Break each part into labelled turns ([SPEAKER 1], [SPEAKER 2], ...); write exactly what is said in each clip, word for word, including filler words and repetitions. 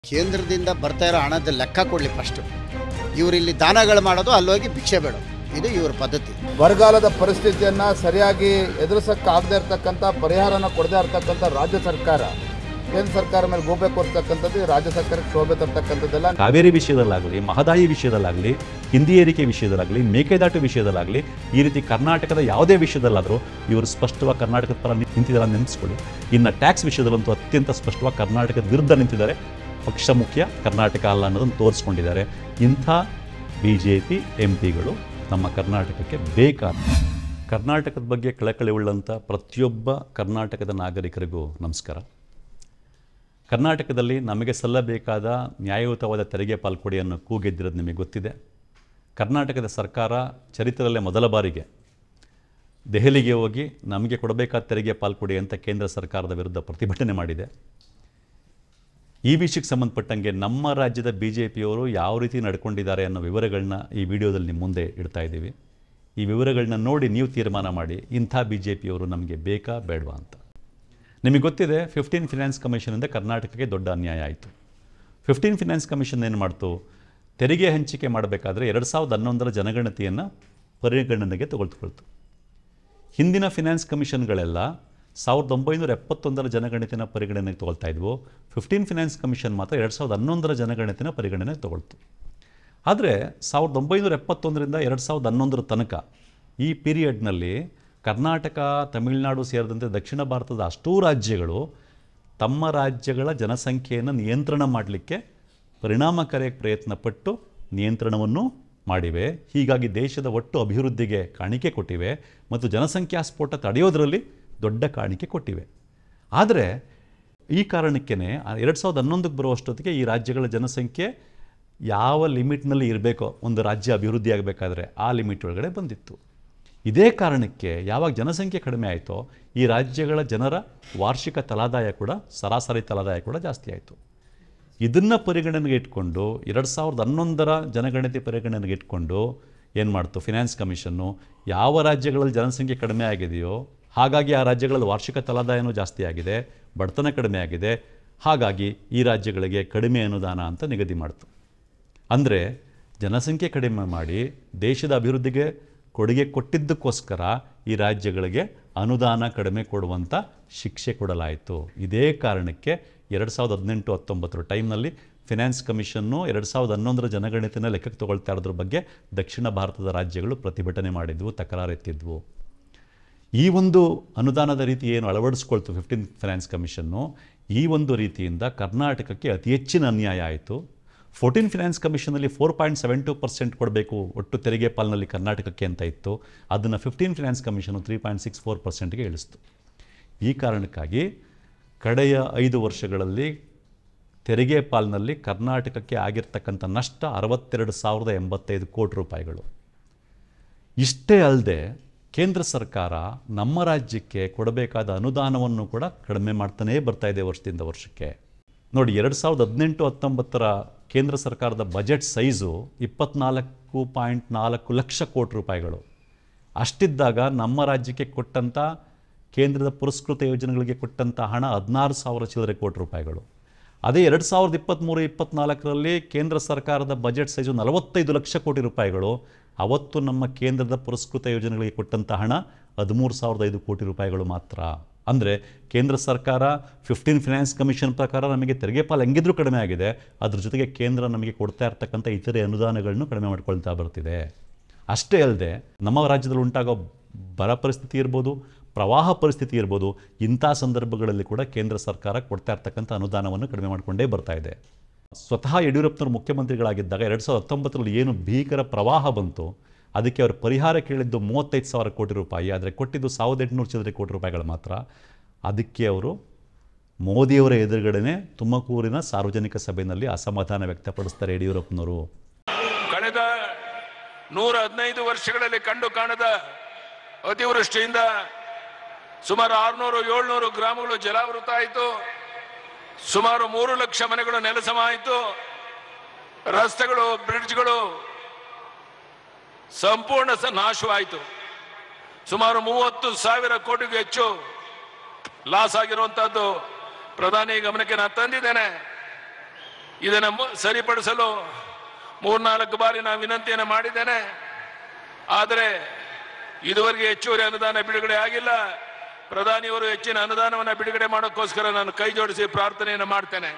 [SPEAKER 1] ಕೇಂದ್ರದಿಂದ ಬರ್ತಾ ಇರೋ ಹಣದ ಲೆಕ್ಕ ಕೊಡಲಿ ಫಸ್ಟು. ಇವರಿಲ್ಲಿ ದಾನಗಳು ಮಾಡೋದು, ಅಲ್ಲೋಗಿ ಭಿಕ್ಷೆ ಬೇಡೋದು, ಇದು ಇವರ ಪದ್ಧತಿ.
[SPEAKER 2] ಬರಗಾಲದ ಪರಿಸ್ಥಿತಿಯನ್ನು ಸರಿಯಾಗಿ ಎದುರಿಸೋಕ್ಕಾಗದೇ ಇರತಕ್ಕಂಥ ಪರಿಹಾರನ ಕೊಡದೇ ಇರತಕ್ಕಂಥ ರಾಜ್ಯ ಸರ್ಕಾರ ಕೇಂದ್ರ ಸರ್ಕಾರ ಮೇಲೆ ಗೋಬೆ ಕೊಡ್ತಕ್ಕಂಥದ್ದು ರಾಜ್ಯ ಸರ್ಕಾರಕ್ಕೆ ಶೋಭೆ ತರ್ತಕ್ಕಂಥದ್ದೆಲ್ಲ.
[SPEAKER 3] ಕಾವೇರಿ ವಿಷಯದಲ್ಲಾಗಲಿ, ಮಹದಾಯಿ ವಿಷಯದಲ್ಲಾಗಲಿ, ಹಿಂದಿ ಏರಿಕೆ ವಿಷಯದಲ್ಲಾಗಲಿ, ಮೇಕೆದಾಟು ವಿಷಯದಲ್ಲಾಗಲಿ, ಈ ರೀತಿ ಕರ್ನಾಟಕದ ಯಾವುದೇ ವಿಷಯದಲ್ಲಾದರೂ ಇವರು ಸ್ಪಷ್ಟವಾಗಿ ಕರ್ನಾಟಕದ ಪರ ನಿಂತಿದ್ದಾರೆ ನೆನೆಸ್ಕೊಳ್ಳಿ. ಇನ್ನು ಟ್ಯಾಕ್ಸ್ ವಿಷಯದಲ್ಲಂತೂ ಅತ್ಯಂತ ಸ್ಪಷ್ಟವಾಗಿ ಕರ್ನಾಟಕದ ವಿರುದ್ಧ ನಿಂತಿದ್ದಾರೆ. ಪಕ್ಷ ಮುಖ್ಯ ಕರ್ನಾಟಕ ಅಲ್ಲ ಅನ್ನೋದನ್ನು ತೋರಿಸ್ಕೊಂಡಿದ್ದಾರೆ. ಇಂಥ ಬಿ ಜೆ ಪಿ ಎಂ ಪಿಗಳು ನಮ್ಮ ಕರ್ನಾಟಕಕ್ಕೆ ಬೇಕಾದ. ಕರ್ನಾಟಕದ ಬಗ್ಗೆ ಕಳಕಳಿ ಉಳ್ಳಂಥ ಪ್ರತಿಯೊಬ್ಬ ಕರ್ನಾಟಕದ ನಾಗರಿಕರಿಗೂ ನಮಸ್ಕಾರ. ಕರ್ನಾಟಕದಲ್ಲಿ ನಮಗೆ ಸಲ್ಲಬೇಕಾದ ನ್ಯಾಯಯುತವಾದ ತೆರಿಗೆ ಪಾಲ್ಕೊಡಿಯನ್ನು ಕೂಗೆದ್ದಿರೋದು ನಿಮಗೆ ಗೊತ್ತಿದೆ. ಕರ್ನಾಟಕದ ಸರ್ಕಾರ ಚರಿತ್ರೆಯಲ್ಲೇ ಮೊದಲ ಬಾರಿಗೆ ದೆಹಲಿಗೆ ಹೋಗಿ ನಮಗೆ ಕೊಡಬೇಕಾದ ತೆರಿಗೆ ಪಾಲ್ಕೊಡಿ ಅಂತ ಕೇಂದ್ರ ಸರ್ಕಾರದ ವಿರುದ್ಧ ಪ್ರತಿಭಟನೆ ಮಾಡಿದೆ. ಈ ವಿಷಯಕ್ಕೆ ಸಂಬಂಧಪಟ್ಟಂಗೆ ನಮ್ಮ ರಾಜ್ಯದ ಬಿ ಜೆ ಪಿಯವರು ಯಾವ ರೀತಿ ನಡ್ಕೊಂಡಿದ್ದಾರೆ ಅನ್ನೋ ವಿವರಗಳನ್ನ ಈ ವಿಡಿಯೋದಲ್ಲಿ ನಿಮ್ಮ ಮುಂದೆ ಇಡ್ತಾ ಇದ್ದೀವಿ. ಈ ವಿವರಗಳನ್ನ ನೋಡಿ ನೀವು ತೀರ್ಮಾನ ಮಾಡಿ, ಇಂಥ ಬಿ ಜೆ ಪಿಯವರು ನಮಗೆ ಬೇಕಾ ಬೇಡವಾ ಅಂತ. ನಿಮಗೆ ಗೊತ್ತಿದೆ, ಫಿಫ್ಟೀನ್ ಫಿನಾನ್ಸ್ ಕಮಿಷನಿಂದ ಕರ್ನಾಟಕಕ್ಕೆ ದೊಡ್ಡ ಅನ್ಯಾಯ ಆಯಿತು. ಫಿಫ್ಟೀನ್ ಫಿನಾನ್ಸ್ ಕಮಿಷನ್ ಏನು ಮಾಡ್ತು? ತೆರಿಗೆ ಹಂಚಿಕೆ ಮಾಡಬೇಕಾದ್ರೆ ಎರಡು ಸಾವಿರದ ಹನ್ನೊಂದರ ಜನಗಣತಿಯನ್ನು ಪರಿಗಣನೆಗೆ ತೆಗೆದುಕೊಳ್ತು. ಹಿಂದಿನ ಫಿನಾನ್ಸ್ ಕಮಿಷನ್ಗಳೆಲ್ಲ ಸಾವಿರದ ಒಂಬೈನೂರ ಎಪ್ಪತ್ತೊಂದರ ಜನಗಣತಿನ ಪರಿಗಣನೆಗೆ ತೊಗೊಳ್ತಾ ಇದ್ವು. ಫಿಫ್ಟೀನ್ ಫಿನಾನ್ಸ್ ಕಮಿಷನ್ ಮಾತ್ರ ಎರಡು ಸಾವಿರದ ಹನ್ನೊಂದರ ಜನಗಣತಿನ ಪರಿಗಣನೆಗೆ ತೊಗೊಳ್ತು. ಆದರೆ ಸಾವಿರದ ಒಂಬೈನೂರ ಎಪ್ಪತ್ತೊಂದರಿಂದ ಎರಡು ಸಾವಿರದ ಹನ್ನೊಂದರ ತನಕ ಈ ಪೀರಿಯಡ್ನಲ್ಲಿ ಕರ್ನಾಟಕ, ತಮಿಳುನಾಡು ಸೇರಿದಂತೆ ದಕ್ಷಿಣ ಭಾರತದ ಅಷ್ಟೂ ರಾಜ್ಯಗಳು ತಮ್ಮ ರಾಜ್ಯಗಳ ಜನಸಂಖ್ಯೆಯನ್ನು ನಿಯಂತ್ರಣ ಮಾಡಲಿಕ್ಕೆ ಪರಿಣಾಮಕಾರಿ ಪ್ರಯತ್ನಪಟ್ಟು ನಿಯಂತ್ರಣವನ್ನು ಮಾಡಿವೆ. ಹೀಗಾಗಿ ದೇಶದ ಒಟ್ಟು ಅಭಿವೃದ್ಧಿಗೆ ಕಾಣಿಕೆ ಕೊಟ್ಟಿವೆ ಮತ್ತು ಜನಸಂಖ್ಯಾ ಸ್ಫೋಟ ತಡೆಯೋದರಲ್ಲಿ ದೊಡ್ಡ ಕಾಣಿಕೆ ಕೊಟ್ಟಿವೆ. ಆದರೆ ಈ ಕಾರಣಕ್ಕೇ ಎರಡು ಸಾವಿರದ ಹನ್ನೊಂದಕ್ಕೆ ಬರುವಷ್ಟೊತ್ತಿಗೆ ಈ ರಾಜ್ಯಗಳ ಜನಸಂಖ್ಯೆ ಯಾವ ಲಿಮಿಟ್ನಲ್ಲಿ ಇರಬೇಕೋ ಒಂದು ರಾಜ್ಯ ಅಭಿವೃದ್ಧಿ ಆಗಬೇಕಾದ್ರೆ ಆ ಲಿಮಿಟ್ ಒಳಗಡೆ ಬಂದಿತ್ತು. ಇದೇ ಕಾರಣಕ್ಕೆ ಯಾವಾಗ ಜನಸಂಖ್ಯೆ ಕಡಿಮೆ ಆಯಿತೋ ಈ ರಾಜ್ಯಗಳ ಜನರ ವಾರ್ಷಿಕ ತಲಾದಾಯ ಕೂಡ, ಸರಾಸರಿ ತಲಾದಾಯ ಕೂಡ ಜಾಸ್ತಿ ಆಯಿತು. ಇದನ್ನು ಪರಿಗಣನೆಗೆ ಇಟ್ಕೊಂಡು ಎರಡು ಸಾವಿರದ ಹನ್ನೊಂದರ ಜನಗಣತಿ ಪರಿಗಣನೆಗೆ ಇಟ್ಕೊಂಡು ಏನು ಮಾಡ್ತು ಫಿನಾನ್ಸ್ ಕಮಿಷನ್ನು, ಯಾವ ರಾಜ್ಯಗಳಲ್ಲಿ ಜನಸಂಖ್ಯೆ ಕಡಿಮೆ ಆಗಿದೆಯೋ ಹಾಗಾಗಿ ಆ ರಾಜ್ಯಗಳಲ್ಲಿ ವಾರ್ಷಿಕ ತಲಾದಾಯನೂ ಜಾಸ್ತಿ ಆಗಿದೆ, ಬಡತನ ಕಡಿಮೆ ಆಗಿದೆ, ಹಾಗಾಗಿ ಈ ರಾಜ್ಯಗಳಿಗೆ ಕಡಿಮೆ ಅನುದಾನ ಅಂತ ನಿಗದಿ ಮಾಡ್ತು. ಅಂದರೆ ಜನಸಂಖ್ಯೆ ಕಡಿಮೆ ಮಾಡಿ ದೇಶದ ಅಭಿವೃದ್ಧಿಗೆ ಕೊಡುಗೆ ಕೊಟ್ಟಿದ್ದಕ್ಕೋಸ್ಕರ ಈ ರಾಜ್ಯಗಳಿಗೆ ಅನುದಾನ ಕಡಿಮೆ ಕೊಡುವಂಥ ಶಿಕ್ಷೆ ಕೊಡಲಾಯಿತು. ಇದೇ ಕಾರಣಕ್ಕೆ ಎರಡು ಸಾವಿರದ ಹದಿನೆಂಟು ಹತ್ತೊಂಬತ್ತರ ಟೈಮ್ನಲ್ಲಿ ಫಿನಾನ್ಸ್ ಕಮಿಷನ್ನು ಎರಡು ಸಾವಿರದ ಹನ್ನೊಂದರ ಜನಗಣತಿನ ಲೆಕ್ಕಕ್ಕೆ ತೊಗೊಳ್ತಾ ಇರೋದ್ರ ಬಗ್ಗೆ ದಕ್ಷಿಣ ಭಾರತದ ರಾಜ್ಯಗಳು ಪ್ರತಿಭಟನೆ ಮಾಡಿದ್ವು, ತಕರಾರೆತ್ತಿದ್ವು. ಈ ಒಂದು ಅನುದಾನದ ರೀತಿ ಏನು ಅಳವಡಿಸ್ಕೊಳ್ತು ಫಿಫ್ಟೀನ್ ಫಿನಾನ್ಸ್ ಕಮಿಷನ್ನು, ಈ ಒಂದು ರೀತಿಯಿಂದ ಕರ್ನಾಟಕಕ್ಕೆ ಅತಿ ಹೆಚ್ಚಿನ ಅನ್ಯಾಯ ಆಯಿತು. ಫೋರ್ಟೀನ್ ಫಿನಾನ್ಸ್ ಕಮಿಷನಲ್ಲಿ four point seven two percent ಕೊಡಬೇಕು ಒಟ್ಟು ತೆರಿಗೆ ಪಾಲಿನಲ್ಲಿ ಕರ್ನಾಟಕಕ್ಕೆ ಅಂತ ಇತ್ತು. ಅದನ್ನು fifteen finance commission three point six four ಪರ್ಸೆಂಟ್ಗೆ ಇಳಿಸ್ತು. ಈ ಕಾರಣಕ್ಕಾಗಿ ಕಡೆಯ ಐದು ವರ್ಷಗಳಲ್ಲಿ ತೆರಿಗೆ ಪಾಲಿನಲ್ಲಿ ಕರ್ನಾಟಕಕ್ಕೆ ಆಗಿರ್ತಕ್ಕಂಥ ನಷ್ಟ ಅರವತ್ತೆರಡು ಸಾವಿರದ ಎಂಬತ್ತೈದು ಕೋಟಿ ರೂಪಾಯಿಗಳು. ಇಷ್ಟೇ ಅಲ್ಲದೆ ಕೇಂದ್ರ ಸರ್ಕಾರ ನಮ್ಮ ರಾಜ್ಯಕ್ಕೆ ಕೊಡಬೇಕಾದ ಅನುದಾನವನ್ನು ಕೂಡ ಕಡಿಮೆ ಮಾಡ್ತಾನೇ ಬರ್ತಾ ಇದೆ ವರ್ಷದಿಂದ ವರ್ಷಕ್ಕೆ. ನೋಡಿ, ಎರಡು ಸಾವಿರದ ಹದಿನೆಂಟು ಹತ್ತೊಂಬತ್ತರ ಕೇಂದ್ರ ಸರ್ಕಾರದ ಬಜೆಟ್ ಸೈಜು ಇಪ್ಪತ್ನಾಲ್ಕು ಪಾಯಿಂಟ್ ನಾಲ್ಕು ಲಕ್ಷ ಕೋಟಿ ರೂಪಾಯಿಗಳು. ಅಷ್ಟಿದ್ದಾಗ ನಮ್ಮ ರಾಜ್ಯಕ್ಕೆ ಕೊಟ್ಟಂಥ ಕೇಂದ್ರದ ಪುರಸ್ಕೃತ ಯೋಜನೆಗಳಿಗೆ ಕೊಟ್ಟಂಥ ಹಣ ಹದಿನಾರು ಸಾವಿರ ಚಿಲ್ಲರೆ ಕೋಟಿ ರೂಪಾಯಿಗಳು. ಅದೇ ಎರಡು ಸಾವಿರದ ಇಪ್ಪತ್ತ್ಮೂರು ಇಪ್ಪತ್ತ್ನಾಲ್ಕರಲ್ಲಿ ಕೇಂದ್ರ ಸರ್ಕಾರದ ಬಜೆಟ್ ಸೈಜು ನಲವತ್ತೈದು ಲಕ್ಷ ಕೋಟಿ ರೂಪಾಯಿಗಳು. ಅವತ್ತು ನಮ್ಮ ಕೇಂದ್ರದ ಪುರಸ್ಕೃತ ಯೋಜನೆಗಳಿಗೆ ಕೊಟ್ಟಂಥ ಹಣ ಹದಿಮೂರು ಸಾವಿರದ ಐದು ಕೋಟಿ ರೂಪಾಯಿಗಳು ಮಾತ್ರ. ಅಂದರೆ ಕೇಂದ್ರ ಸರ್ಕಾರ ಫಿಫ್ಟೀನ್ ಫಿನಾನ್ಸ್ ಕಮಿಷನ್ ಪ್ರಕಾರ ನಮಗೆ ತೆರಿಗೆ ಪಾಲು ಹೆಂಗಿದ್ರೂ ಕಡಿಮೆ ಆಗಿದೆ, ಅದ್ರ ಜೊತೆಗೆ ಕೇಂದ್ರ ನಮಗೆ ಕೊಡ್ತಾ ಇರ್ತಕ್ಕಂಥ ಇತರೆ ಅನುದಾನಗಳನ್ನು ಕಡಿಮೆ ಮಾಡ್ಕೊಳ್ತಾ ಬರ್ತಿದೆ. ಅಷ್ಟೇ ಅಲ್ಲದೆ ನಮ್ಮ ರಾಜ್ಯದಲ್ಲಿ ಉಂಟಾಗೋ ಬರ ಪರಿಸ್ಥಿತಿ ಇರ್ಬೋದು, ಪ್ರವಾಹ ಪರಿಸ್ಥಿತಿ ಇರ್ಬೋದು, ಇಂಥ ಸಂದರ್ಭಗಳಲ್ಲಿ ಕೂಡ ಕೇಂದ್ರ ಸರ್ಕಾರ ಕೊಡ್ತಾ ಇರ್ತಕ್ಕಂಥ ಅನುದಾನವನ್ನು ಕಡಿಮೆ ಮಾಡಿಕೊಂಡೇ ಬರ್ತಾ ಇದೆ. ಸ್ವತಃ ಯಡಿಯೂರಪ್ಪನವರು ಮುಖ್ಯಮಂತ್ರಿಗಳಾಗಿದ್ದಾಗ ಎರಡು ಸಾವಿರದ ಹತ್ತೊಂಬತ್ತರಲ್ಲಿ ಏನು ಭೀಕರ ಪ್ರವಾಹ ಬಂತು, ಅದಕ್ಕೆ ಅವರು ಪರಿಹಾರ ಕೇಳಿದ್ದು ಮೂವತ್ತೈದು ಸಾವಿರ ಕೋಟಿ ರೂಪಾಯಿ, ಆದರೆ ಕೊಟ್ಟಿದ್ದು ಸಾವಿರದ ಎಂಟುನೂರು ಚಿಲ್ಲರೆ ಕೋಟಿ ರೂಪಾಯಿಗಳು ಮಾತ್ರ. ಅದಕ್ಕೆ ಅವರು ಮೋದಿಯವರ ಎದುರುಗಡೆನೆ ತುಮಕೂರಿನ ಸಾರ್ವಜನಿಕ ಸಭೆಯಲ್ಲಿ ಅಸಮಾಧಾನ ವ್ಯಕ್ತಪಡಿಸ್ತಾರೆ ಯಡಿಯೂರಪ್ಪನವರು.
[SPEAKER 4] ಕಳೆದ ನೂರ ಹದಿನೈದು ವರ್ಷಗಳಲ್ಲಿ ಕಂಡು ಕಾಣದ ಅತಿವೃಷ್ಟಿಯಿಂದ ಸುಮಾರು ಆರುನೂರು ಏಳ್ನೂರು ಗ್ರಾಮಗಳು ಜಲಾವೃತ ಆಯಿತು. ಸುಮಾರು ಮೂರು ಲಕ್ಷ ಮನೆಗಳು ನೆಲಸಮ ಆಯಿತು. ರಸ್ತೆಗಳು, ಬ್ರಿಡ್ಜ್ಗಳು ಸಂಪೂರ್ಣ ನಾಶವಾಯಿತು. ಸುಮಾರು ಮೂವತ್ತು ಸಾವಿರ ಕೋಟಿಗೂ ಹೆಚ್ಚು ಲಾಸ್ ಆಗಿರುವಂತಹದ್ದು ಪ್ರಧಾನಿ ಗಮನಕ್ಕೆ ನಾನು ತಂದಿದ್ದೇನೆ. ಇದನ್ನು ಮು- ಸರಿಪಡಿಸಲು ಮೂರ್ನಾಲ್ಕು ಬಾರಿ ನಾನು ವಿನಂತಿಯನ್ನು ಮಾಡಿದ್ದೇನೆ. ಆದರೆ ಇದುವರೆಗೆ ಹೆಚ್ಚುವರಿ ಅನುದಾನ ಬಿಡುಗಡೆ ಆಗಿಲ್ಲ. ಪ್ರಧಾನಿಯವರು ಹೆಚ್ಚಿನ ಅನುದಾನವನ್ನು ಬಿಡುಗಡೆ ಮಾಡೋಕ್ಕೋಸ್ಕರ ನಾನು ಕೈ ಜೋಡಿಸಿ ಪ್ರಾರ್ಥನೆಯನ್ನು ಮಾಡ್ತೇನೆ.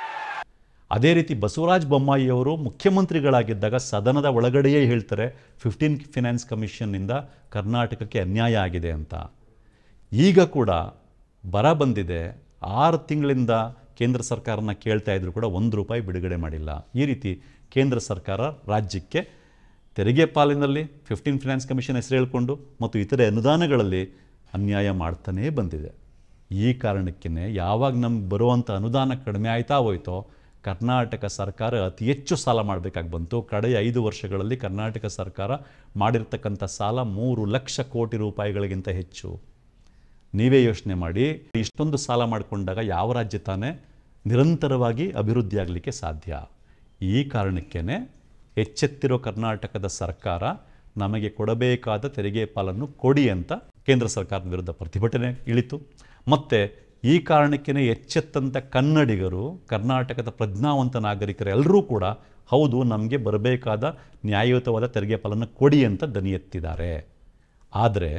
[SPEAKER 3] ಅದೇ ರೀತಿ ಬಸವರಾಜ ಬೊಮ್ಮಾಯಿಯವರು ಮುಖ್ಯಮಂತ್ರಿಗಳಾಗಿದ್ದಾಗ ಸದನದ ಒಳಗಡೆಯೇ ಹೇಳ್ತಾರೆ ಫಿಫ್ಟೀನ್ ಫಿನಾನ್ಸ್ ಕಮಿಷನ್ನಿಂದ ಕರ್ನಾಟಕಕ್ಕೆ ಅನ್ಯಾಯ ಆಗಿದೆ ಅಂತ. ಈಗ ಕೂಡ ಬರ ಬಂದಿದೆ, ಆರು ತಿಂಗಳಿಂದ ಕೇಂದ್ರ ಸರ್ಕಾರನ ಕೇಳ್ತಾ ಇದ್ರು ಕೂಡ ಒಂದು ರೂಪಾಯಿ ಬಿಡುಗಡೆ ಮಾಡಿಲ್ಲ. ಈ ರೀತಿ ಕೇಂದ್ರ ಸರ್ಕಾರ ರಾಜ್ಯಕ್ಕೆ ತೆರಿಗೆ ಪಾಲಿನಲ್ಲಿ ಫಿಫ್ಟೀನ್ ಫಿನಾನ್ಸ್ ಕಮಿಷನ್ ಹೆಸರು ಹೇಳ್ಕೊಂಡು ಮತ್ತು ಇತರೆ ಅನುದಾನಗಳಲ್ಲಿ ಅನ್ಯಾಯ ಮಾಡ್ತಾನೇ ಬಂದಿದೆ. ಈ ಕಾರಣಕ್ಕೇ ಯಾವಾಗ ನಮ್ಗೆ ಬರುವಂಥ ಅನುದಾನ ಕಡಿಮೆ ಆಯ್ತಾ ಹೋಯ್ತೋ ಕರ್ನಾಟಕ ಸರ್ಕಾರ ಅತಿ ಹೆಚ್ಚು ಸಾಲ ಮಾಡಬೇಕಾಗಿ ಬಂತು. ಕಡೆಯ ಐದು ವರ್ಷಗಳಲ್ಲಿ ಕರ್ನಾಟಕ ಸರ್ಕಾರ ಮಾಡಿರ್ತಕ್ಕಂಥ ಸಾಲ ಮೂರು ಲಕ್ಷ ಕೋಟಿ ರೂಪಾಯಿಗಳಿಗಿಂತ ಹೆಚ್ಚು. ನೀವೇ ಯೋಚನೆ ಮಾಡಿ, ಇಷ್ಟೊಂದು ಸಾಲ ಮಾಡಿಕೊಂಡಾಗ ಯಾವ ರಾಜ್ಯ ತಾನೇ ನಿರಂತರವಾಗಿ ಅಭಿವೃದ್ಧಿ ಆಗಲಿಕ್ಕೆ ಸಾಧ್ಯ? ಈ ಕಾರಣಕ್ಕೇ ಎಚ್ಚೆತ್ತಿರೋ ಕರ್ನಾಟಕದ ಸರ್ಕಾರ ನಮಗೆ ಕೊಡಬೇಕಾದ ತೆರಿಗೆ ಪಾಲನ್ನು ಕೊಡಿ ಅಂತ ಕೇಂದ್ರ ಸರ್ಕಾರದ ವಿರುದ್ಧ ಪ್ರತಿಭಟನೆ ಇಳಿತು. ಮತ್ತು ಈ ಕಾರಣಕ್ಕೇ ಎಚ್ಚೆತ್ತಂಥ ಕನ್ನಡಿಗರು, ಕರ್ನಾಟಕದ ಪ್ರಜ್ಞಾವಂತ ನಾಗರಿಕರು ಎಲ್ಲರೂ ಕೂಡ ಹೌದು ನಮಗೆ ಬರಬೇಕಾದ ನ್ಯಾಯಯುತವಾದ ತೆರಿಗೆ ಪಾಲನ್ನು ಕೊಡಿ ಅಂತ ದನಿ ಎತ್ತಿದ್ದಾರೆ. ಆದರೆ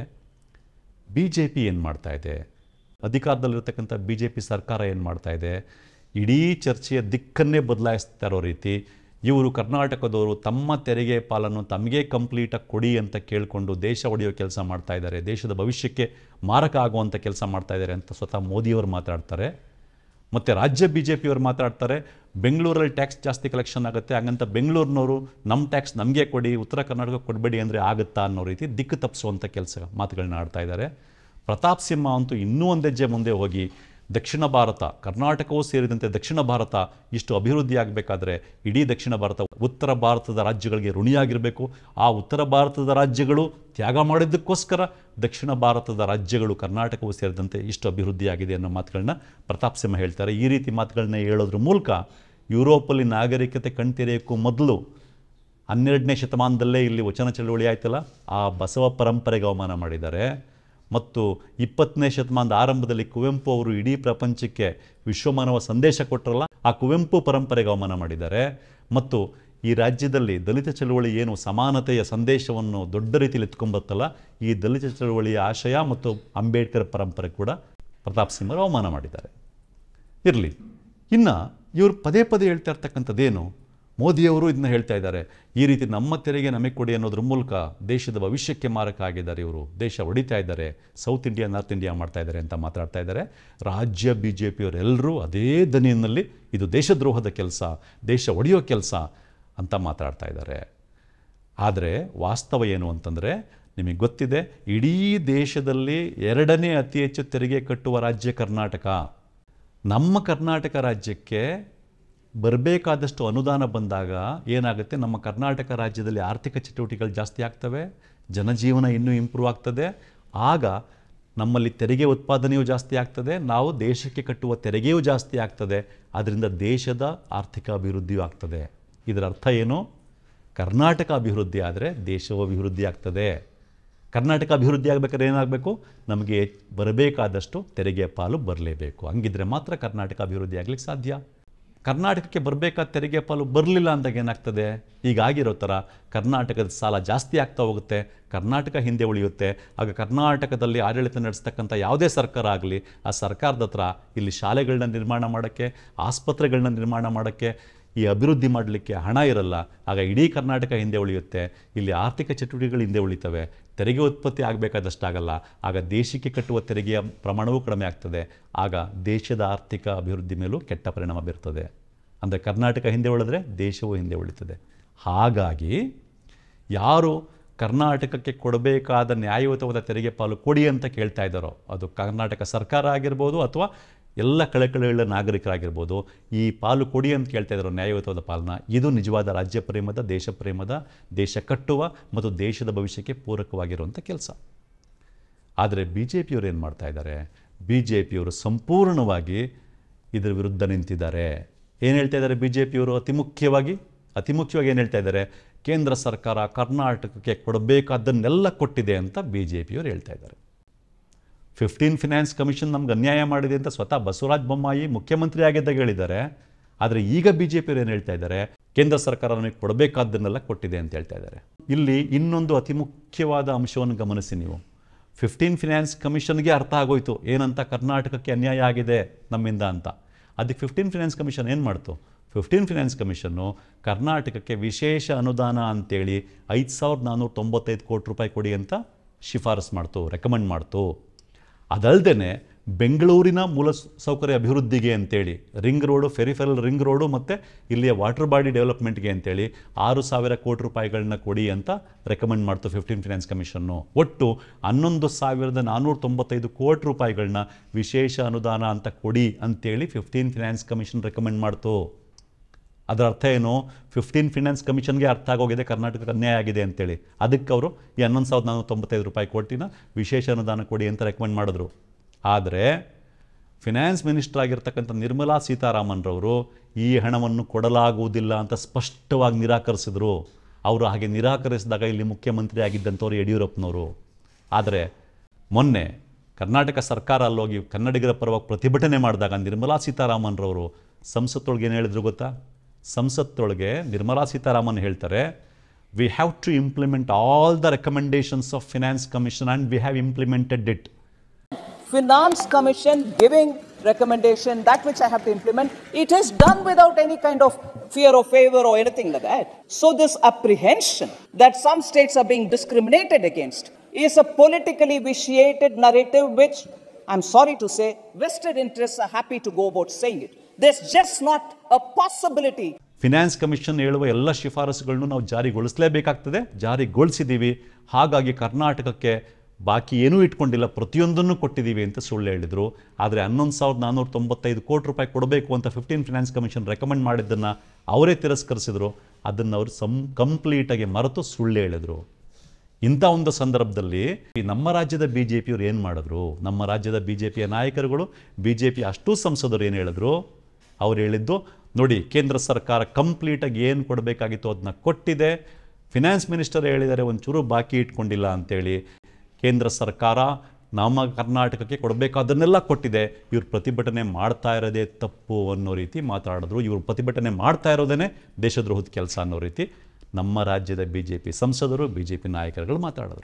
[SPEAKER 3] ಬಿ ಜೆ ಪಿ ಏನು ಮಾಡ್ತಾ ಇದೆ, ಅಧಿಕಾರದಲ್ಲಿರ್ತಕ್ಕಂಥ ಬಿ ಜೆ ಪಿ ಸರ್ಕಾರ ಏನು ಮಾಡ್ತಾ ಇದೆ, ಇಡೀ ಚರ್ಚೆಯ ದಿಕ್ಕನ್ನೇ ಬದಲಾಯಿಸ್ತಾ ಇರೋ ರೀತಿ ಇವರು ಕರ್ನಾಟಕದವರು ತಮ್ಮ ತೆರಿಗೆ ಪಾಲನ್ನು ತಮಗೆ ಕಂಪ್ಲೀಟಾಗಿ ಕೊಡಿ ಅಂತ ಕೇಳಿಕೊಂಡು ದೇಶ ಒಡೆಯೋ ಕೆಲಸ ಮಾಡ್ತಾ ಇದ್ದಾರೆ, ದೇಶದ ಭವಿಷ್ಯಕ್ಕೆ ಮಾರಕ ಆಗುವಂಥ ಕೆಲಸ ಮಾಡ್ತಾ ಇದ್ದಾರೆ ಅಂತ ಸ್ವತಃ ಮೋದಿಯವರು ಮಾತಾಡ್ತಾರೆ. ಮತ್ತು ರಾಜ್ಯ ಬಿ ಜೆ ಪಿಯವರು ಮಾತಾಡ್ತಾರೆ ಬೆಂಗಳೂರಲ್ಲಿ ಟ್ಯಾಕ್ಸ್ ಜಾಸ್ತಿ ಕಲೆಕ್ಷನ್ ಆಗುತ್ತೆ, ಹಾಗಂತ ಬೆಂಗಳೂರಿನವರು ನಮ್ಮ ಟ್ಯಾಕ್ಸ್ ನಮಗೆ ಕೊಡಿ, ಉತ್ತರ ಕರ್ನಾಟಕ ಕೊಡಬೇಡಿ ಅಂದರೆ ಆಗುತ್ತಾ ಅನ್ನೋ ರೀತಿ ದಿಕ್ಕು ತಪ್ಪಿಸುವಂಥ ಕೆಲಸ ಮಾತುಗಳನ್ನ ಆಡ್ತಾ ಇದ್ದಾರೆ. ಪ್ರತಾಪ್ ಸಿಂಹ ಅಂತೂ ಇನ್ನೂ ಒಂದು ಹೆಜ್ಜೆ ಮುಂದೆ ಹೋಗಿ ದಕ್ಷಿಣ ಭಾರತ, ಕರ್ನಾಟಕವೂ ಸೇರಿದಂತೆ ದಕ್ಷಿಣ ಭಾರತ ಇಷ್ಟು ಅಭಿವೃದ್ಧಿ ಆಗಬೇಕಾದ್ರೆ ಇಡೀ ದಕ್ಷಿಣ ಭಾರತ ಉತ್ತರ ಭಾರತದ ರಾಜ್ಯಗಳಿಗೆ ಋಣಿಯಾಗಿರಬೇಕು. ಆ ಉತ್ತರ ಭಾರತದ ರಾಜ್ಯಗಳು ತ್ಯಾಗ ಮಾಡಿದ್ದಕ್ಕೋಸ್ಕರ ದಕ್ಷಿಣ ಭಾರತದ ರಾಜ್ಯಗಳು ಕರ್ನಾಟಕವೂ ಸೇರಿದಂತೆ ಇಷ್ಟು ಅಭಿವೃದ್ಧಿ ಆಗಿದೆ ಅನ್ನೋ ಮಾತುಗಳನ್ನ ಪ್ರತಾಪ್ ಸಿಂಹ ಹೇಳ್ತಾರೆ. ಈ ರೀತಿ ಮಾತುಗಳನ್ನ ಹೇಳೋದ್ರ ಮೂಲಕ ಯುರೋಪಲ್ಲಿ ನಾಗರಿಕತೆ ಕಣ್ತೆರೆಯೋಕ್ಕೂ ಮೊದಲು ಹನ್ನೆರಡನೇ ಶತಮಾನದಲ್ಲೇ ಇಲ್ಲಿ ವಚನ ಚಳವಳಿ ಆಯ್ತಲ್ಲ, ಆ ಬಸವ ಪರಂಪರೆಗೆ ಅವಮಾನ ಮಾಡಿದ್ದಾರೆ. ಮತ್ತು ಇಪ್ಪತ್ತನೇ ಶತಮಾನದ ಆರಂಭದಲ್ಲಿ ಕುವೆಂಪು ಅವರು ಇಡೀ ಪ್ರಪಂಚಕ್ಕೆ ವಿಶ್ವಮಾನವ ಸಂದೇಶ ಕೊಟ್ಟರಲ್ಲ, ಆ ಕುವೆಂಪು ಪರಂಪರೆಗೆ ಅವಮಾನ ಮಾಡಿದ್ದಾರೆ. ಮತ್ತು ಈ ರಾಜ್ಯದಲ್ಲಿ ದಲಿತ ಚಳವಳಿ ಏನು ಸಮಾನತೆಯ ಸಂದೇಶವನ್ನು ದೊಡ್ಡ ರೀತಿಯಲ್ಲಿ ಎತ್ಕೊಂಬತ್ತಲ್ಲ, ಈ ದಲಿತ ಚಳವಳಿಯ ಆಶಯ ಮತ್ತು ಅಂಬೇಡ್ಕರ್ ಪರಂಪರೆ ಕೂಡ ಪ್ರತಾಪ್ ಸಿಂಹರು ಅವಮಾನ ಮಾಡಿದ್ದಾರೆ. ಇರಲಿ, ಇನ್ನು ಇವರು ಪದೇ ಪದೇ ಹೇಳ್ತಾ ಇರ್ತಕ್ಕಂಥದ್ದೇನು, ಮೋದಿಯವರು ಇದನ್ನ ಹೇಳ್ತಾ ಇದ್ದಾರೆ, ಈ ರೀತಿ ನಮ್ಮ ತೆರಿಗೆ ನಮಗೆ ಕೊಡಿ ಅನ್ನೋದ್ರ ಮೂಲಕ ದೇಶದ ಭವಿಷ್ಯಕ್ಕೆ ಮಾರಕ ಆಗಿದ್ದಾರೆ, ಇವರು ದೇಶ ಹೊಡಿತಾ ಇದ್ದಾರೆ, ಸೌತ್ ಇಂಡಿಯಾ ನಾರ್ತ್ ಇಂಡಿಯಾ ಮಾಡ್ತಾ ಇದ್ದಾರೆ ಅಂತ ಮಾತಾಡ್ತಾ ಇದ್ದಾರೆ. ರಾಜ್ಯ ಬಿ ಜೆ ಪಿಯವರೆಲ್ಲರೂ ಅದೇ ದನಿಯಲ್ಲಿ ಇದು ದೇಶದ್ರೋಹದ ಕೆಲಸ, ದೇಶ ಒಡೆಯೋ ಕೆಲಸ ಅಂತ ಮಾತಾಡ್ತಾ ಇದ್ದಾರೆ. ಆದರೆ ವಾಸ್ತವ ಏನು ಅಂತಂದರೆ ನಿಮಗೆ ಗೊತ್ತಿದೆ, ಇಡೀ ದೇಶದಲ್ಲಿ ಎರಡನೇ ಅತಿ ಹೆಚ್ಚು ತೆರಿಗೆ ಕಟ್ಟುವ ರಾಜ್ಯ ಕರ್ನಾಟಕ. ನಮ್ಮ ಕರ್ನಾಟಕ ರಾಜ್ಯಕ್ಕೆ ಬರಬೇಕಾದಷ್ಟು ಅನುದಾನ ಬಂದಾಗ ಏನಾಗುತ್ತೆ, ನಮ್ಮ ಕರ್ನಾಟಕ ರಾಜ್ಯದಲ್ಲಿ ಆರ್ಥಿಕ ಚಟುವಟಿಕೆಗಳು ಜಾಸ್ತಿ ಆಗ್ತವೆ, ಜನಜೀವನ ಇನ್ನೂ ಇಂಪ್ರೂವ್ ಆಗ್ತದೆ, ಆಗ ನಮ್ಮಲ್ಲಿ ತೆರಿಗೆ ಉತ್ಪಾದನೆಯೂ ಜಾಸ್ತಿ ಆಗ್ತದೆ, ನಾವು ದೇಶಕ್ಕೆ ಕಟ್ಟುವ ತೆರಿಗೆಯೂ ಜಾಸ್ತಿ ಆಗ್ತದೆ, ಅದರಿಂದ ದೇಶದ ಆರ್ಥಿಕ ಅಭಿವೃದ್ಧಿಯೂ ಆಗ್ತದೆ. ಇದರ ಅರ್ಥ ಏನು, ಕರ್ನಾಟಕ ಅಭಿವೃದ್ಧಿ ಆದರೆ ದೇಶವೂ ಅಭಿವೃದ್ಧಿ ಆಗ್ತದೆ. ಕರ್ನಾಟಕ ಅಭಿವೃದ್ಧಿ ಆಗಬೇಕಾದ್ರೆ ಏನಾಗಬೇಕು, ನಮಗೆ ಬರಬೇಕಾದಷ್ಟು ತೆರಿಗೆ ಪಾಲು ಬರಲೇಬೇಕು. ಹಂಗಿದ್ರೆ ಮಾತ್ರ ಕರ್ನಾಟಕ ಅಭಿವೃದ್ಧಿ ಆಗಲಿಕ್ಕೆ ಸಾಧ್ಯ. ಕರ್ನಾಟಕಕ್ಕೆ ಬರಬೇಕಾದ ತೆರಿಗೆ ಪಾಲು ಬರಲಿಲ್ಲ ಅಂದಾಗ ಏನಾಗ್ತದೆ, ಈಗಾಗಿರೋ ಥರ ಕರ್ನಾಟಕದ ಸಾಲ ಜಾಸ್ತಿ ಆಗ್ತಾ ಹೋಗುತ್ತೆ, ಕರ್ನಾಟಕ ಹಿಂದೆ ಉಳಿಯುತ್ತೆ. ಆಗ ಕರ್ನಾಟಕದಲ್ಲಿ ಆಡಳಿತ ನಡೆಸ್ತಕ್ಕಂಥ ಯಾವುದೇ ಸರ್ಕಾರ ಆಗಲಿ, ಆ ಸರ್ಕಾರದ ಹತ್ರ ಇಲ್ಲಿ ಶಾಲೆಗಳನ್ನ ನಿರ್ಮಾಣ ಮಾಡೋಕ್ಕೆ, ಆಸ್ಪತ್ರೆಗಳನ್ನ ನಿರ್ಮಾಣ ಮಾಡೋಕ್ಕೆ, ಈ ಅಭಿವೃದ್ಧಿ ಮಾಡಲಿಕ್ಕೆ ಹಣ ಇರಲ್ಲ. ಆಗ ಇಡೀ ಕರ್ನಾಟಕ ಹಿಂದೆ ಉಳಿಯುತ್ತೆ, ಇಲ್ಲಿ ಆರ್ಥಿಕ ಚಟುವಟಿಕೆಗಳು ಹಿಂದೆ ಉಳಿತವೆ, ತೆರಿಗೆ ಉತ್ಪತ್ತಿ ಆಗಬೇಕಾದಷ್ಟಾಗಲ್ಲ, ಆಗ ದೇಶಕ್ಕೆ ಕಟ್ಟುವ ತೆರಿಗೆಯ ಪ್ರಮಾಣವೂ ಕಡಿಮೆ ಆಗ್ತದೆ, ಆಗ ದೇಶದ ಆರ್ಥಿಕ ಅಭಿವೃದ್ಧಿ ಮೇಲೂ ಕೆಟ್ಟ ಪರಿಣಾಮ ಬೀರ್ತದೆ. ಅಂದರೆ ಕರ್ನಾಟಕ ಹಿಂದೆ ಉಳಿದ್ರೆ ದೇಶವೂ ಹಿಂದೆ ಉಳಿತದೆ. ಹಾಗಾಗಿ ಯಾರು ಕರ್ನಾಟಕಕ್ಕೆ ಕೊಡಬೇಕಾದ ನ್ಯಾಯಯುತವಾದ ತೆರಿಗೆ ಪಾಲು ಕೊಡಿ ಅಂತ ಕೇಳ್ತಾ ಇದ್ದಾರೋ, ಅದು ಕರ್ನಾಟಕ ಸರ್ಕಾರ ಆಗಿರ್ಬೋದು ಅಥವಾ ಎಲ್ಲ ಕಳಕಳಿಗಳ ನಾಗರಿಕರಾಗಿರ್ಬೋದು, ಈ ಪಾಲು ಕೊಡಿ ಅಂತ ಕೇಳ್ತಾ ಇದ್ದಾರೋ ನ್ಯಾಯಯುತವಾದ ಪಾಲನ, ಇದು ನಿಜವಾದ ರಾಜ್ಯ ಪ್ರೇಮದ, ದೇಶ ಪ್ರೇಮದ, ದೇಶ ಕಟ್ಟುವ ಮತ್ತು ದೇಶದ ಭವಿಷ್ಯಕ್ಕೆ ಪೂರಕವಾಗಿರುವಂಥ ಕೆಲಸ. ಆದರೆ ಬಿ ಜೆ ಪಿಯವರು ಏನು ಮಾಡ್ತಾ ಇದ್ದಾರೆ, ಬಿ ಜೆ ಪಿಯವರು ಸಂಪೂರ್ಣವಾಗಿ ಇದರ ವಿರುದ್ಧ ನಿಂತಿದ್ದಾರೆ. ಏನು ಹೇಳ್ತಾ ಇದ್ದಾರೆ ಬಿ ಜೆ ಪಿಯವರು, ಅತಿ ಮುಖ್ಯವಾಗಿ ಅತಿ ಮುಖ್ಯವಾಗಿ ಏನು ಹೇಳ್ತಾ ಇದ್ದಾರೆ, ಕೇಂದ್ರ ಸರ್ಕಾರ ಕರ್ನಾಟಕಕ್ಕೆ ಕೊಡಬೇಕಾದ್ದನ್ನೆಲ್ಲ ಕೊಟ್ಟಿದೆ ಅಂತ ಬಿ ಜೆ ಪಿಯವರು ಹೇಳ್ತಾ ಇದ್ದಾರೆ. ಫಿಫ್ಟೀನ್ ಫಿನಾನ್ಸ್ ಕಮಿಷನ್ ನಮ್ಗೆ ಅನ್ಯಾಯ ಮಾಡಿದೆ ಅಂತ ಸ್ವತಃ ಬಸವರಾಜ ಬೊಮ್ಮಾಯಿ ಮುಖ್ಯಮಂತ್ರಿ ಆಗಿದ್ದಾಗ ಹೇಳಿದ್ದಾರೆ. ಆದರೆ ಈಗ ಬಿ ಜೆ ಪಿಯವರು ಏನು ಹೇಳ್ತಾ ಇದ್ದಾರೆ, ಕೇಂದ್ರ ಸರ್ಕಾರ ನಮಗೆ ಕೊಡಬೇಕಾದ್ದನ್ನೆಲ್ಲ ಕೊಟ್ಟಿದೆ ಅಂತ ಹೇಳ್ತಾ ಇದ್ದಾರೆ. ಇಲ್ಲಿ ಇನ್ನೊಂದು ಅತಿ ಮುಖ್ಯವಾದ ಅಂಶವನ್ನು ಗಮನಿಸಿ ನೀವು. ಫಿಫ್ಟೀನ್ ಫಿನಾನ್ಸ್ ಕಮಿಷನ್ಗೆ ಅರ್ಥ ಆಗೋಯ್ತು ಏನಂತ ಕರ್ನಾಟಕಕ್ಕೆ ಅನ್ಯಾಯ ಆಗಿದೆ ನಮ್ಮಿಂದ ಅಂತ. ಅದಕ್ಕೆ ಫಿಫ್ಟೀನ್ ಫಿನಾನ್ಸ್ ಕಮಿಷನ್ ಏನು ಮಾಡ್ತು? ಫಿಫ್ಟೀನ್ ಫಿನಾನ್ಸ್ ಕಮಿಷನ್ನು ಕರ್ನಾಟಕಕ್ಕೆ ವಿಶೇಷ ಅನುದಾನ ಅಂತೇಳಿ ಐದು ಸಾವಿರದ ನಾನ್ನೂರ ತೊಂಬತ್ತೈದು ಕೋಟಿ ರೂಪಾಯಿ ಕೊಡಿ ಅಂತ ಶಿಫಾರಸು ಮಾಡ್ತು, ರೆಕಮೆಂಡ್ ಮಾಡ್ತು. ಅದಲ್ಲದೆ ಬೆಂಗಳೂರಿನ ಮೂಲ ಸೌಕರ್ಯ ಅಭಿವೃದ್ಧಿಗೆ ಅಂತೇಳಿ ring road, peripheral ring road ಮತ್ತು ಇಲ್ಲಿಯ ವಾಟರ್ ಬಾಡಿ ಡೆವಲಪ್ಮೆಂಟ್ಗೆ ಅಂತೇಳಿ ಆರು ಸಾವಿರ ಕೋಟಿ ರೂಪಾಯಿಗಳನ್ನ ಕೊಡಿ ಅಂತ ರೆಕಮೆಂಡ್ ಮಾಡ್ತು ಫಿಫ್ಟೀನ್ ಫಿನಾನ್ಸ್ ಕಮಿಷನ್ನು. ಒಟ್ಟು ಹನ್ನೊಂದು ಸಾವಿರದ ನಾನ್ನೂರ ತೊಂಬತ್ತೈದು ಕೋಟಿ ರೂಪಾಯಿಗಳನ್ನ ವಿಶೇಷ ಅನುದಾನ ಅಂತ ಕೊಡಿ ಅಂತೇಳಿ ಫಿಫ್ಟೀನ್ ಫಿನಾನ್ಸ್ ಕಮಿಷನ್ ರೆಕಮೆಂಡ್ ಮಾಡ್ತು. ಅದರ ಅರ್ಥ ಏನು? ಫಿಫ್ಟೀನ್ ಫಿನಾನ್ಸ್ ಕಮಿಷನ್ಗೆ ಅರ್ಥ ಆಗೋಗಿದೆ ಕರ್ನಾಟಕಕ್ಕೆ ಅನ್ಯಾಯ ಆಗಿದೆ ಅಂತೇಳಿ. ಅದಕ್ಕೆ ಅವರು ಈ ಹನ್ನೊಂದು ಸಾವಿರದ ನಾನ್ನೂರ ತೊಂಬತ್ತೈದು ರೂಪಾಯಿ ಕೋಟಿನ ವಿಶೇಷ ಅನುದಾನ ಕೊಡಿ ಅಂತ ರೆಕಮೆಂಡ್ ಮಾಡಿದ್ರು. ಆದರೆ ಫಿನಾನ್ಸ್ ಮಿನಿಸ್ಟರ್ ಆಗಿರ್ತಕ್ಕಂಥ ನಿರ್ಮಲಾ ಸೀತಾರಾಮನ್ರವರು ಈ ಹಣವನ್ನು ಕೊಡಲಾಗುವುದಿಲ್ಲ ಅಂತ ಸ್ಪಷ್ಟವಾಗಿ ನಿರಾಕರಿಸಿದರು. ಅವರು ಹಾಗೆ ನಿರಾಕರಿಸಿದಾಗ ಇಲ್ಲಿ ಮುಖ್ಯಮಂತ್ರಿ ಆಗಿದ್ದಂಥವ್ರು ಯಡಿಯೂರಪ್ಪನವರು. ಆದರೆ ಮೊನ್ನೆ ಕರ್ನಾಟಕ ಸರ್ಕಾರ ಅಲ್ಲೋಗಿ ಕನ್ನಡಿಗರ ಪರವಾಗಿ ಪ್ರತಿಭಟನೆ ಮಾಡಿದಾಗ ನಿರ್ಮಲಾ ಸೀತಾರಾಮನ್ರವರು ಸಂಸತ್ತೊಳಗೆ ಏನು ಹೇಳಿದ್ರು ಗೊತ್ತಾ? ಸಂಸತ್ತೊಳಗೆ ನಿರ್ಮಲಾ ಸೀತಾರಾಮನ್ ಹೇಳ್ತಾರೆ, we have to implement all the recommendations of finance commission and we have implemented it.
[SPEAKER 5] Finance Commission giving recommendation, that which I have to implement, it is done without any kind of fear or favor or anything like that. So this apprehension that some states are being discriminated against is a politically vitiated narrative which, I'm sorry to say, vested interests are happy to go about saying it. There's just not a possibility.
[SPEAKER 3] Finance commission ಹೇಳುವ ಎಲ್ಲ ಶಿಫಾರಸುಗಳನ್ನು ನಾವು ಜಾರಿಗೊಳಿಸಲೇಬೇಕಾಗ್ತದೆ, ಜಾರಿಗೊಳಿಸಿದ್ದೀವಿ. ಹಾಗಾಗಿ ಕರ್ನಾಟಕಕ್ಕೆ ಬಾಕಿ ಏನೂ ಇಟ್ಕೊಂಡಿಲ್ಲ, ಪ್ರತಿಯೊಂದನ್ನು ಕೊಟ್ಟಿದ್ದೀವಿ ಅಂತ ಸುಳ್ಳು ಹೇಳಿದರು. ಆದರೆ ಹನ್ನೊಂದು ಸಾವಿರದ ನಾನ್ನೂರ ತೊಂಬತ್ತೈದು ಕೋಟಿ ರೂಪಾಯಿ ಕೊಡಬೇಕು ಅಂತ ಫಿಫ್ಟೀನ್ ಫಿನಾನ್ಸ್ ಕಮಿಷನ್ ರೆಕಮೆಂಡ್ ಮಾಡಿದ್ದನ್ನು ಅವರೇ ತಿರಸ್ಕರಿಸಿದರು. ಅದನ್ನು ಅವರು ಸಂ ಕಂಪ್ಲೀಟಾಗಿ ಮರೆತು ಸುಳ್ಳು ಹೇಳಿದರು. ಇಂಥ ಒಂದು ಸಂದರ್ಭದಲ್ಲಿ ನಮ್ಮ ರಾಜ್ಯದ ಬಿ ಜೆ ಪಿಯವರು ಏನು ಮಾಡಿದ್ರು? ನಮ್ಮ ರಾಜ್ಯದ ಬಿ ಜೆ ಪಿಯ ನಾಯಕರುಗಳು, ಬಿ ಜೆ ಪಿ ಅಷ್ಟೂ ಸಂಸದರು ಏನು ಹೇಳಿದ್ರು? ಅವ್ರು ಹೇಳಿದ್ದು, ನೋಡಿ ಕೇಂದ್ರ ಸರ್ಕಾರ ಕಂಪ್ಲೀಟಾಗಿ ಏನು ಕೊಡಬೇಕಾಗಿತ್ತು ಅದನ್ನ ಕೊಟ್ಟಿದೆ, ಫಿನಾನ್ಸ್ ಮಿನಿಸ್ಟರ್ ಹೇಳಿದ್ದಾರೆ ಒಂಚೂರು ಬಾಕಿ ಇಟ್ಕೊಂಡಿಲ್ಲ ಅಂತೇಳಿ. ಕೇಂದ್ರ ಸರ್ಕಾರ ನಮ್ಮ ಕರ್ನಾಟಕಕ್ಕೆ ಕೊಡಬೇಕಾದನ್ನೆಲ್ಲ ಕೊಟ್ಟಿದೆ, ಇವ್ರು ಪ್ರತಿಭಟನೆ ಮಾಡ್ತಾ ಇರೋದೇ ತಪ್ಪು ಅನ್ನೋ ರೀತಿ ಮಾತಾಡಿದ್ರು. ಇವರು ಪ್ರತಿಭಟನೆ ಮಾಡ್ತಾ ಇರೋದೇ ದೇಶದ್ರೋಹದ ಕೆಲಸ ಅನ್ನೋ ರೀತಿ ನಮ್ಮ ರಾಜ್ಯದ ಬಿ ಜೆ ಪಿ ಸಂಸದರು, ಬಿ ಜೆ ಪಿ ನಾಯಕರುಗಳು ಮಾತಾಡಿದ್ರು.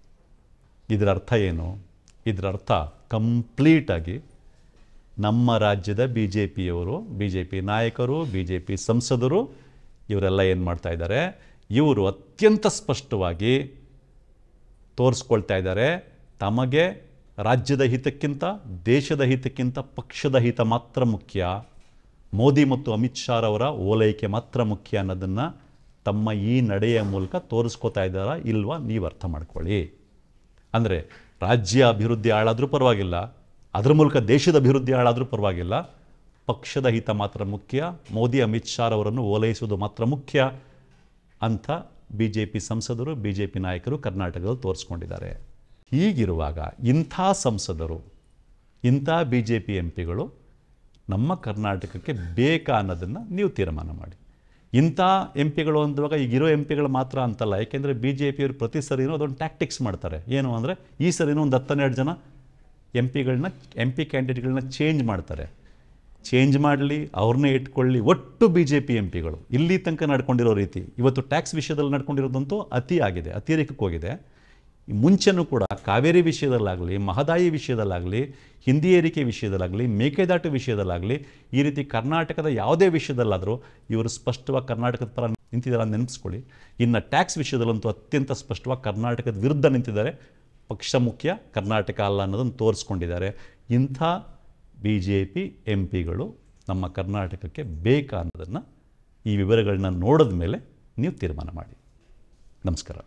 [SPEAKER 3] ಇದರ ಅರ್ಥ ಏನು? ಇದರ ಅರ್ಥ ಕಂಪ್ಲೀಟಾಗಿ ನಮ್ಮ ರಾಜ್ಯದ ಬಿ ಜೆ ಪಿಯವರು, ಬಿ ಜೆ ಪಿ ನಾಯಕರು, ಬಿ ಜೆ ಪಿ ಸಂಸದರು ಇವರೆಲ್ಲ ಏನು ಮಾಡ್ತಾ ಇದ್ದಾರೆ? ಇವರು ಅತ್ಯಂತ ಸ್ಪಷ್ಟವಾಗಿ ತೋರಿಸ್ಕೊಳ್ತಾ ಇದ್ದಾರೆ, ತಮಗೆ ರಾಜ್ಯದ ಹಿತಕ್ಕಿಂತ ದೇಶದ ಹಿತಕ್ಕಿಂತ ಪಕ್ಷದ ಹಿತ ಮಾತ್ರ ಮುಖ್ಯ, ಮೋದಿ ಮತ್ತು ಅಮಿತ್ ಶಾ ಅವರ ಓಲೈಕೆ ಮಾತ್ರ ಮುಖ್ಯ ಅನ್ನೋದನ್ನು ತಮ್ಮ ಈ ನಡೆಯ ಮೂಲಕ ತೋರಿಸ್ಕೋತಾ ಇದ್ದಾರಾ ಇಲ್ವಾ ನೀವು ಅರ್ಥ ಮಾಡ್ಕೊಳ್ಳಿ. ಅಂದರೆ ರಾಜ್ಯ ಅಭಿವೃದ್ಧಿ ಹಾಳಾದರೂ ಪರವಾಗಿಲ್ಲ, ಅದರ ಮೂಲಕ ದೇಶದ ಅಭಿವೃದ್ಧಿ ಹಾಳಾದರೂ ಪರವಾಗಿಲ್ಲ, ಪಕ್ಷದ ಹಿತ ಮಾತ್ರ ಮುಖ್ಯ, ಮೋದಿ ಅಮಿತ್ ಶಾ ಅವರನ್ನು ಓಲೈಸುವುದು ಮಾತ್ರ ಮುಖ್ಯ ಅಂತ ಬಿ ಜೆ ಪಿ ಸಂಸದರು, ಬಿ ಜೆ ಪಿ ನಾಯಕರು ಕರ್ನಾಟಕದಲ್ಲಿ ತೋರಿಸ್ಕೊಂಡಿದ್ದಾರೆ. ಹೀಗಿರುವಾಗ ಇಂಥ ಸಂಸದರು, ಇಂಥ ಬಿ ಜೆ ಪಿ ಎಂ ಪಿಗಳು ನಮ್ಮ ಕರ್ನಾಟಕಕ್ಕೆ ಬೇಕಾ ಅನ್ನೋದನ್ನು ನೀವು ತೀರ್ಮಾನ ಮಾಡಿ. ಇಂಥ ಎಂ ಪಿಗಳು ಅಂದಾಗ ಈಗಿರೋ ಎಂ ಪಿಗಳು ಮಾತ್ರ ಅಂತಲ್ಲ, ಯಾಕೆಂದರೆ ಬಿ ಜೆ ಪಿಯವರು ಪ್ರತಿ ಸರಿನೂ ಅದೊಂದು ಟ್ಯಾಕ್ಟಿಕ್ಸ್ ಮಾಡ್ತಾರೆ. ಏನು ಅಂದರೆ ಈ ಸರಿನೂ ಒಂದು ಹತ್ತನ್ನೆರಡು ಜನ ಎಂ ಪಿಗಳನ್ನ ಎಂ ಪಿ ಕ್ಯಾಂಡಿಡೇಟ್ಗಳನ್ನ ಚೇಂಜ್ ಮಾಡ್ತಾರೆ. ಚೇಂಜ್ ಮಾಡಲಿ, ಅವ್ರನ್ನೇ ಇಟ್ಕೊಳ್ಳಿ. ಒಟ್ಟು ಬಿ ಜೆ ಪಿ ಎಂ ಪಿಗಳು ಇಲ್ಲಿ ತನಕ ನಡ್ಕೊಂಡಿರೋ ರೀತಿ ಇವತ್ತು ಟ್ಯಾಕ್ಸ್ ವಿಷಯದಲ್ಲಿ ನಡ್ಕೊಂಡಿರೋದಂತೂ ಅತಿ ಆಗಿದೆ, ಅತಿರೇಕಕ್ಕೆ ಹೋಗಿದೆ. ಮುಂಚೆನೂ ಕೂಡ ಕಾವೇರಿ ವಿಷಯದಲ್ಲಾಗಲಿ, ಮಹದಾಯಿ ವಿಷಯದಲ್ಲಾಗಲಿ, ಹಿಂದಿ ಏರಿಕೆ ವಿಷಯದಲ್ಲಾಗಲಿ, ಮೇಕೆದಾಟು ವಿಷಯದಲ್ಲಾಗಲಿ, ಈ ರೀತಿ ಕರ್ನಾಟಕದ ಯಾವುದೇ ವಿಷಯದಲ್ಲಾದರೂ ಇವರು ಸ್ಪಷ್ಟವಾಗಿ ಕರ್ನಾಟಕದ ಪರ ನಿಂತಿದ್ದಾರೆ ನೆನಪಿಸ್ಕೊಳ್ಳಿ. ಇನ್ನು ಟ್ಯಾಕ್ಸ್ ವಿಷಯದಲ್ಲಂತೂ ಅತ್ಯಂತ ಸ್ಪಷ್ಟವಾಗಿ ಕರ್ನಾಟಕದ ವಿರುದ್ಧ ನಿಂತಿದ್ದಾರೆ. ಪಕ್ಷ ಮುಖ್ಯ, ಕರ್ನಾಟಕ ಅಲ್ಲ ಅನ್ನೋದನ್ನು ತೋರಿಸ್ಕೊಂಡಿದ್ದಾರೆ. ಇಂಥ ಬಿ ಜೆ ಪಿ ಎಂ ಪಿಗಳು ನಮ್ಮ ಕರ್ನಾಟಕಕ್ಕೆ ಬೇಕಾ ಅನ್ನೋದನ್ನು ಈ ವಿವರಗಳನ್ನ ನೋಡಿದ ಮೇಲೆ ನೀವು ತೀರ್ಮಾನ ಮಾಡಿ. ನಮಸ್ಕಾರ.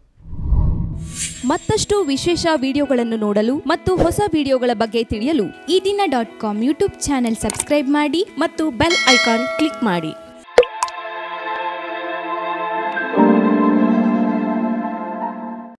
[SPEAKER 6] ಮತ್ತಷ್ಟು ವಿಶೇಷ ವಿಡಿಯೋಗಳನ್ನು ನೋಡಲು ಮತ್ತು ಹೊಸ ವಿಡಿಯೋಗಳ ಬಗ್ಗೆ ತಿಳಿಯಲು Eedina dot com YouTube channel subscribe ಮಾಡಿ ಮತ್ತು ಬೆಲ್ ಐಕಾನ್ ಕ್ಲಿಕ್ ಮಾಡಿ.